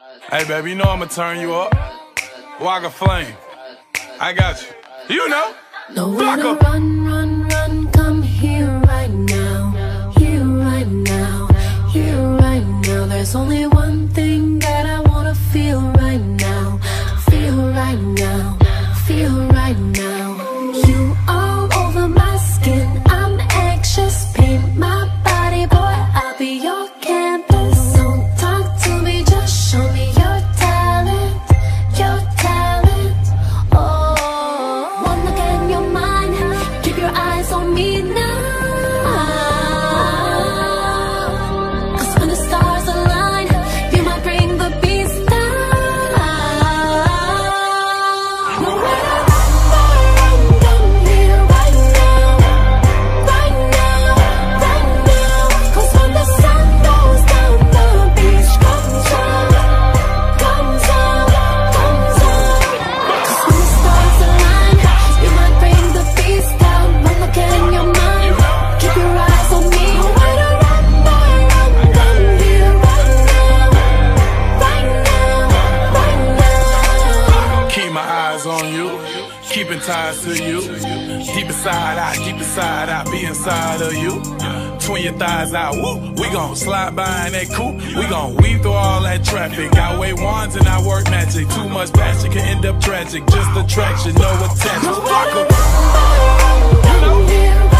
Hey, baby, you know I'ma turn you up. Waka Flame. I got you. You know. Nowhere to run, run, run. Come here right now. Here right now. Here right now. There's only one thing that I wanna feel right now. Feel right now. Feel right now. You all over my skin. I'm anxious. Paint my body, boy. I'll be your canvas. Don't talk to me, just show me your talent. Your talent. Oh, one look in your mind. Keep your eyes on me now. 'Cause when the stars align, you might bring the beast down. Nowhere to run, run, run here right now. Right now, right now. 'Cause when the sun goes down, the beast comes out. Comes out, comes out. 'Cause when the stars align, you might bring the beast down. One look in your mind, keep your eyes on me. Nowhere to run, run here right now. Right now, right now. Keep my eyes on you. Keeping ties to you. Deep inside, I be inside of you. Twin your thighs out, woo. We gon' slide by in that coupe. We gon' weave through all that traffic. I wave wands and I work magic. Too much passion can end up tragic. Just attraction, no attention. Nowhere to run, run here